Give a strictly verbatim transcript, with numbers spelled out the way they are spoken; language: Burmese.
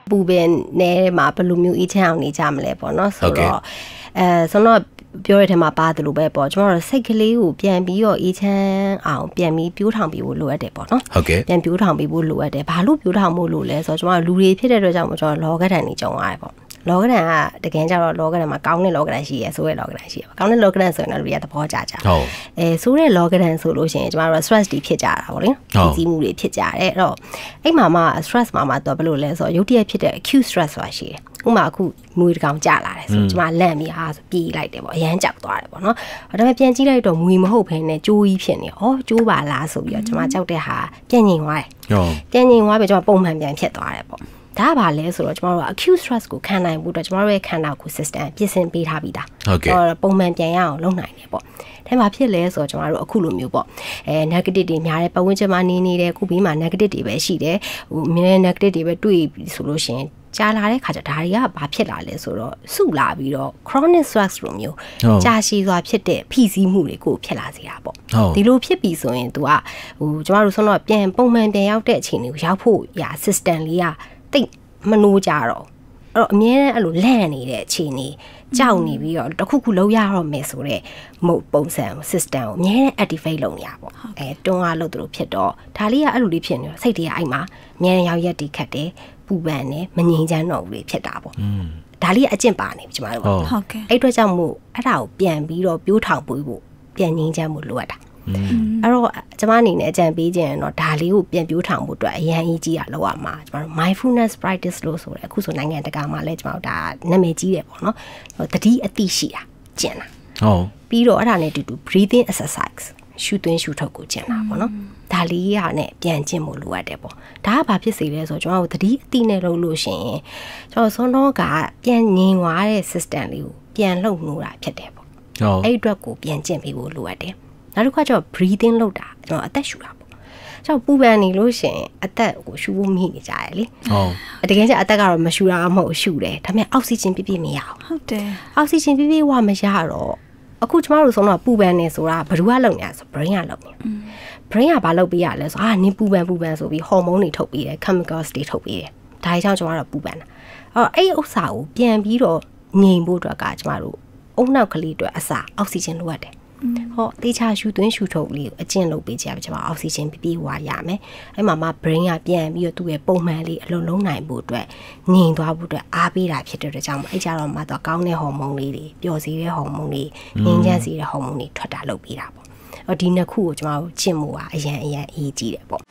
ပူပင်နဲမှာဘယ်လိုမျိုးအေးချမ်းအောင်နေကြမလဲပေါ့နော်ဆိုတော့အဲဆိုတော့ပြောရတဲ့မှာပါတယ်လို့ပဲပေါ့ကျွန်တော်တို့စိတ်ကလေးကိုပြန်ပြီးတော့အေးချမ်းအောင်ပြန်ပြီးပြိုးထောင်ပြီးဖို့လိုအပ်တယ်ပေါ့နော်ဟုတ်ကဲ့ပြန်ပြိုးထောင်ပြီးဖို့လိုအပ်တယ်ဘာလို့ပြိုးထောင်ဖို့လိုလဲဆိုတော့ကျွန်တော်တို့လူတွေဖြစ်တဲ့အတွက်ကြောင့်ကျွန်တော်လောကဓာတ်နေကြုံရတယ်ပေါ့လောကဓာတ်ကတကယ်ကြတော့လောကဓာတ်မှာကောင်းတဲ့လောကဓာတ်ရှိရဲဆိုရဲလောကဓာတ်ရှိရဲကောင်းတဲ့လောကဓာတ်ဆိုရင်တော့လူတွေကသဘောကျကြဟုတ်အဲဆိုတဲ့လောကဓာတ်ဆိုလို့ရှိရင်ကျွန်တော်တို့ stress တွေဖြစ်ကြတာပေါ့လေကြီးကြီးမှုတွေဖြစ်ကြတယ်အဲ့တော့အဲ့မှာမှ stress မှာမှတော့ဘယ်လိုလဲဆိုတော့ရုတ်တရက်ဖြစ်တဲ့ acute stress ဆိုတာရှိတယ်ဥမာအခုမွေးတကောင်ကြလာတယ်ဆိုကျွန်မလန့်ပြီးဟာဆိုပြေးလိုက်တယ်ပေါ့အရန်ကြောက်သွားတယ်ပေါ့နော်ဒါပေမဲ့ပြန်ကြည့်လိုက်တော့မွေမဟုတ်ဘဲနဲ့ကြိုးကြီးဖြစ်နေဩကြိုးပါလားဆိုပြီးတော့ကျွန်မကြောက်တဲ့ဟာပြန်ငြိမ်သွားတယ်ဟုတ်ပြန်ငြိမ်သွားပြီကျွန်မပုံမှန်ပြန်ဖြစ်သွားတယ်ပေါ့ဒါကဘာလဲဆိုတော့ကျွန်တော်တို့ acute stress ကိုခံနိုင်ဖို့အတွက်ကျွန်တော်တို့ရဲ့ခန္ဓာကိုယ် system ပြင်ဆင်ပေးထားပြီးသားဟုတ်ကဲ့ပုံမှန်ပြန်ရအောင်လုပ်နိုင်တယ်ပေါ့ဒါမှဖြစ်လဲဆိုတော့ကျွန်တော်တို့အခုလိုမျိုးပေါ့အဲ negative တွေများတဲ့ပတ်ဝန်းကျင်မှာနေနေတယ်ခုပြီးမှ negative တွေပဲရှိတယ်ဟိုအမြဲ negative တွေပဲတွေ့ဆိုလို့ရှိရင်ကြာလာတဲ့ခါကျဒါတွေကဘာဖြစ်လာလဲဆိုတော့စုလာပြီးတော့ chronic stress လိုမျိုးကြာရှည်စွာဖြစ်တဲ့ဖိစီးမှုတွေကိုဖြစ်လာစေတာပေါ့ဒီလိုဖြစ်ပြီဆိုရင် तू ကဟိုကျွန်တော်တို့ဆိုတော့ပြန်ပုံမှန်ပြန်ရောက်တဲ့အခြေအနေကိုရောက်ဖို့ရာ system လေးကတိတ်မနိုးကြတော့အဲ့တော့အမြဲတမ်းအဲ့လိုလန့်နေတဲ့အခြေအနေကြောက်နေပြီးတော့တခုခုလုံးရတော့မယ်ဆိုတော့မုတ်ပုံစံ system ကိုအမြဲတမ်း activate လုပ်နေရပေါ့အဲတွန်းအားလုပ်လို့ဖြစ်တော့ဒါလေးကအဲ့လိုလေးဖြစ်နေတော့စိတ်တွေကအဲ့မှာအမြဲတမ်းရောက်ရက်တီခတ်တယ်ပူပန်နဲ့မငြိမ်ချမ်းတော့ဘူးလေဖြစ်တာပေါ့ဒါလေးကအကျင့်ပါနေပြီကျမတို့ဟုတ်ကဲ့အဲ့အတွက်ကြောင့်မို့အဲ့ဒါကိုပြန်ပြီးတော့ပြိုးထောင်ပွေးဖို့ပြန်ငြိမ်ချမ်းမှုလိုအပ်တာအဲ့တော့ကျမအနေနဲ့အကြံပေးခြင်းတော့ဒါလေးကိုပြန်ပြိုးထောင်ဖို့အတွက်အရန်ကြီးကြီးရလောက်ရမှာကျမတို့ mindfulness practice လို့ဆိုရဲအခုဆိုနိုင်ငံတကာမှာလည်းကျမတို့ဒါနာမည်ကြီးတယ်ပေါ့နော်တတိအသိရှိတာကျင့်တာဟုတ်ပြီးတော့အဲ့ဒါနဲ့တူတူ breathing exercise ရှူသွင်းရှူထုတ်ကိုကျင့်တာပေါ့နော်ဒါလေးရနဲ့ပြန်ကျင့်ဖို့လိုအပ်တယ်ပေါ့ဒါကဘာဖြစ်စေလဲဆိုတော့ကျွန်တော်တို့တတိအသိနဲ့လုပ်လို့ရှိရင်ကျွန်တော်စွန်းတော့ကပြန်ငြိမ်သွားတဲ့ system လေးကိုပြန်လှုပ်လို့တာဖြစ်တယ်ပေါ့ဟုတ်အဲ့အတွက်ကိုပြန်ကျင့်ပေးဖို့လိုအပ်တယ်နောက်တစ်ခါကျတော့ breathing လုပ်တာကျွန်တော်အသက်ရှူတာပေါ့ကျွန်တော်ပူပန်နေလို့ရှိရင်အသက်ကိုရှူဖို့မိနေကြရလေဟုတ်တကယ်ကျအသက်ကတော့မရှူတာမဟုတ်ရှူတယ်ဒါပေမဲ့အောက်ဆီဂျင်ပြည့်ပြည့်မရအောင်ဟုတ်တယ်အောက်ဆီဂျင်ပြည့်ပြည့်ဝမရတော့အခုကျမတို့ဆိုတော့ပူပန်နေဆိုတာဘယ်သူကလုပ်နေလဲဆို brain ကလုပ်နေ brain ကဘာလုပ်ပေးရလဲဆိုအာနင်ပူပန်ပူပန်ဆိုပြီး hormone တွေထုတ်ပေးတယ် chemicals တွေထုတ်ပေးတယ်ဒါကြောင့်ကျမတို့ပူပန်တာအဲ့တော့အဲ့ဥစ္စာကိုပြန်ပြီးတော့ငြိမ်ဖို့အတွက်ကကျမတို့အုံနောက်ကလေးအတွက်အစာအောက်ဆီဂျင်လိုအပ်တယ်ဟောတေချာရှူသွင်းရှူထုတ်လေးကိုအကျင့်လုပ်ပေးကြပါကျမအောက်ဆီဂျင်ပြည့်ပြည့်ဝရမယ်အဲ့မှာမှ brain ကပြန်ပြီးတော့သူ့ရဲ့ပုံမှန်လေးအလုံးလုံးနိုင်ဖို့အတွက်ငြိမ်သွားဖို့အတွက်အားပေးတာဖြစ်တဲ့အတွက်ကြောင့်အဲ့ကြတော့မှတော့ကောင်းတဲ့ဟော်မုန်းလေးတွေပျော်စေတဲ့ဟော်မုန်းတွေငြိမ်ချမ်းစေတဲ့ဟော်မုန်းတွေထွက်တာလုပ်ပေးတာပေါ့အော်ဒီနှစ်ခုကိုကျမတို့ကျင့်မှုကအရန်အရန်အရေးကြီးတယ်ပေါ့